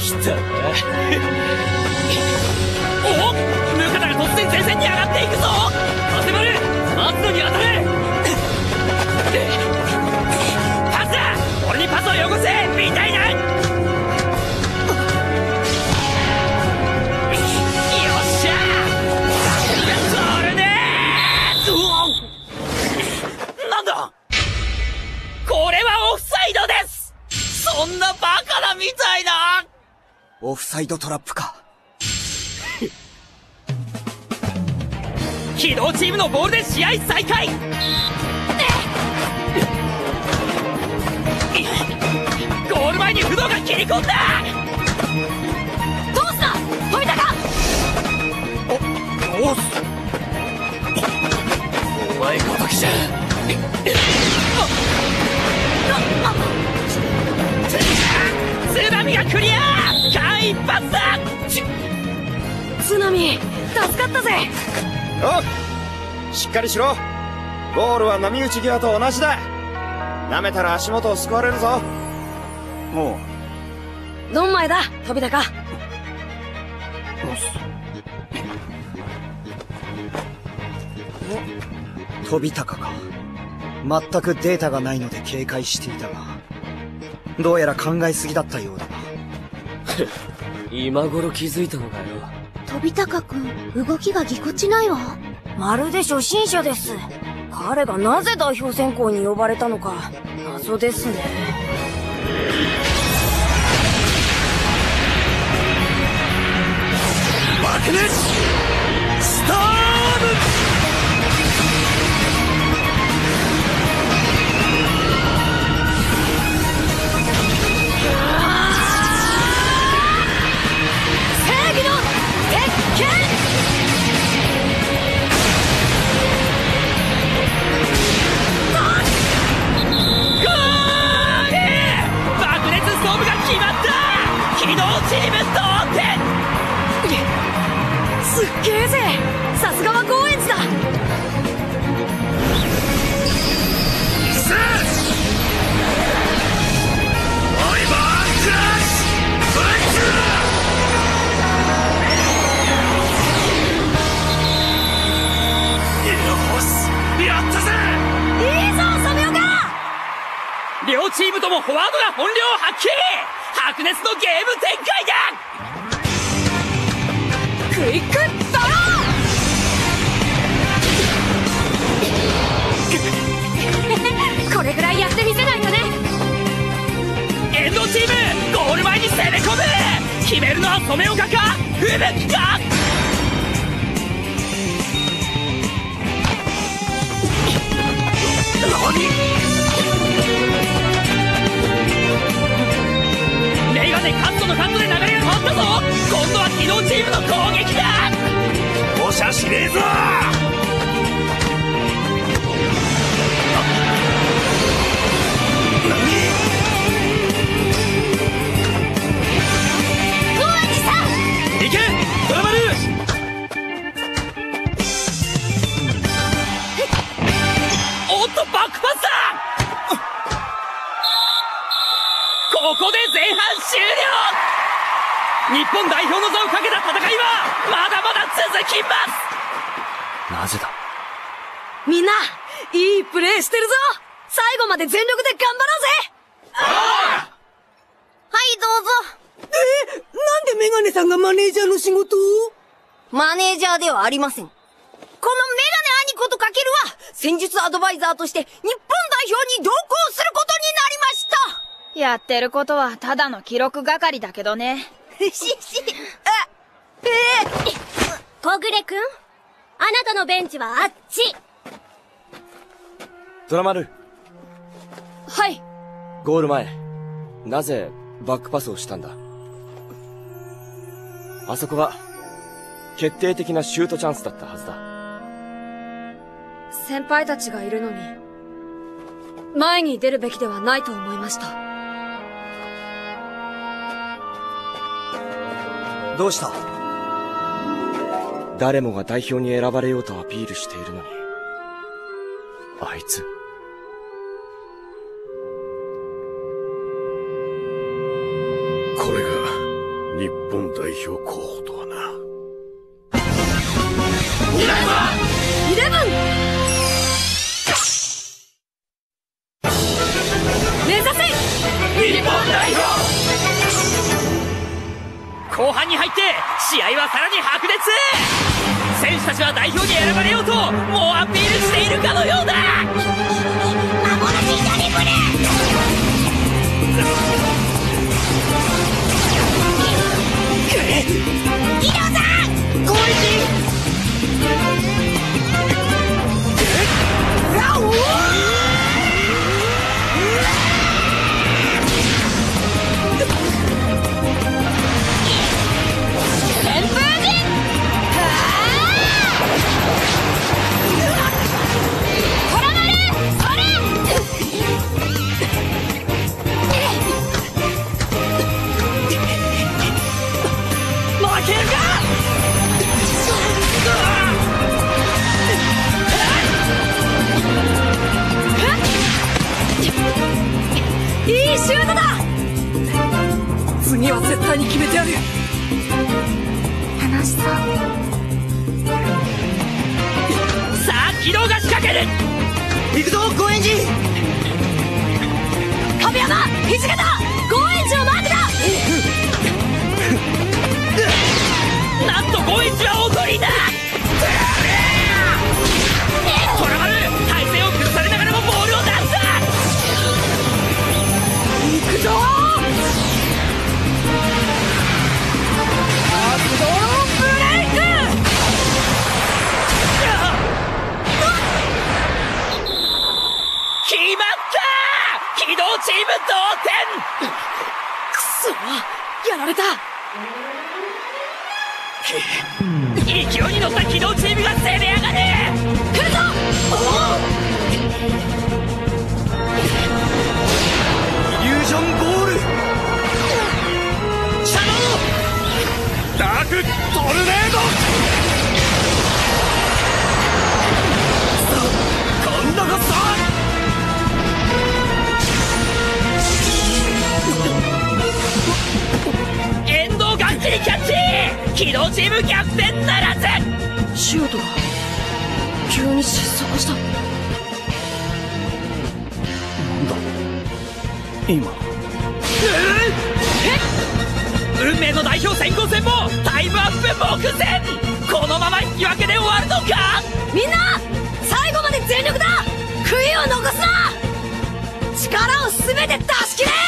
来たな。おっ、ムカタが突然前線に上がっていくぞ。風丸、松野に当たれ。パスだ、俺にパスをよこせみたいな。よっしゃー、それでなんだこれはオフサイドです。そんなバカなみたいな。 オフサイドトラップか。 機動チームのボールで試合再開。ゴール前に不動が切り込んだ。 どうした飛びたか。 おっお前ごときじゃ津波がクリア。間一髪だ。 津波助かったぜ。 おっしっかりしろ。ゴールは波打ち際と同じだ。舐めたら足元をすくわれるぞ。もうどんまいだ飛びたか。 飛び高か。全くデータがないので警戒していたが、どうやら考えすぎだったようだな。 今頃気づいたのかよ。 飛び高くん、動きがぎこちないわ。 まるで初心者です。彼がなぜ代表選考に呼ばれたのか謎ですね。 爆熱スターム。 正義の鉄拳。 爆熱ストームが決まった。機動チーム同点。 すっげえぜ。さすがはゴーエンズだ。 両チームともフォワードが本領発揮。白熱のゲーム展開だ。 クイックドロー。これぐらいやってみせないとね。 エンドチームゴール前に攻め込む。決めるのは染岡かフブか。メガネカットのカットで流れが変わったぞ。今度は機動チームの攻撃だ。おしゃしねえぞ。 ゴーエンズさん行けドラマル。おっとバックパスだ。ここで前半終了。日本代表の座をかけた戦いはまだまだ続きます。なぜだ。 みんないいプレーしてるぞ。最後まで全力で頑張ろうぜ。 はいどうぞ。 なんでメガネさんがマネージャーの仕事を。 マネージャーではありません。このメガネ兄子とかけるは戦術アドバイザーとして日本代表に同行することになりました。 やってることはただの記録係だけどね。 小暮くん、あなたのベンチはあっち。 ドラマル。 はい。 ゴール前、なぜバックパスをしたんだ。あそこは決定的なシュートチャンスだったはずだ。 先輩たちがいるのに前に出るべきではないと思いました。 どうした。 誰もが代表に選ばれようとアピールしているのに、あいつ。 これが日本代表候補とはな。 イレブン目指せ日本代表。後半に入って試合はさらに白熱。選手たちは代表に選ばれようともうアピールしているかのようだ。 幻ドリブル。ギロさん攻撃。 いいシュートだ。次は絶対に決めてやる。 楽しそう。 さあ軌道が仕掛ける。 行くぞ高円寺。 亀山土方高円寺をマークだ。 なんと高円寺はおとりだ。虎丸体勢を崩されながらもボールを出した。 行くぞアップドローブレイク。 決まった。機動チーム同点。 くそやられた。 勢いに乗った機動チームが攻め上がる。 来るぞ。 イリュージョンボール。 シャドウダークトルネード。 今度こそ。遠藤がっちりキャッチ。機動チーム逆転ならず。 シュートが急に失速した。 今運命の代表選考戦もタイムアップ目前。このまま引き分けで終わるのか。 みんな最後まで全力だ。悔いを残すな。力を全て出し切れ。